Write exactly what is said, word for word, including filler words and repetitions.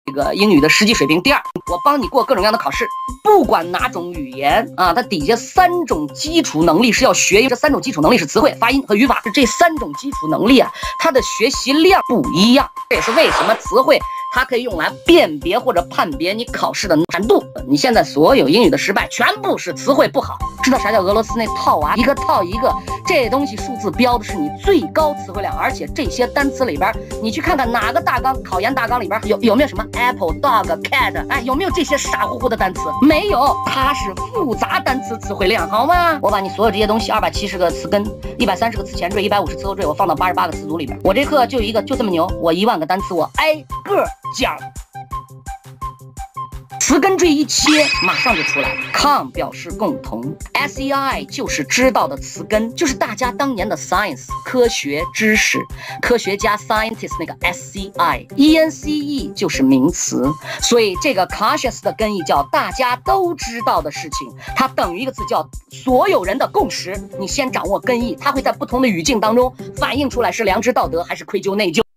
这个英语的实际水平。第二，我帮你过各种各样的考试，不管哪种语言啊，它底下三种基础能力是要学，这三种基础能力是词汇、发音和语法，这三种基础能力啊，它的学习量不一样。这也是为什么词汇它可以用来辨别或者判别你考试的难度。你现在所有英语的失败，全部是词汇不好。知道啥叫俄罗斯那套娃，一个套一个，这东西数字标的是你最高词汇量，而且这些单词里边，你去看看哪个大纲，考研大纲里边有有没有什么 apple、dog、cat， 哎，有没有这些傻乎乎的单词？没有，它是复杂单词词汇量，好吗？我把你所有这些东西，二百七十个词根，一百三十个词前缀，一百五十词后缀，我放到八十八个词组里边。我这课就一个，就这么牛，我一万个单词，我挨个讲。词根缀一切，马上就出来了。com 表示共同 ，S E I 就是知道的词根，就是大家当年的 science 科学知识，科学家 scientist 那个 S C I，E N C E 就是名词，所以这个 conscious 的根译叫大家都知道的事情，它等于一个字叫所有人的共识。你先掌握根译，它会在不同的语境当中反映出来是良知道德还是愧疚内疚。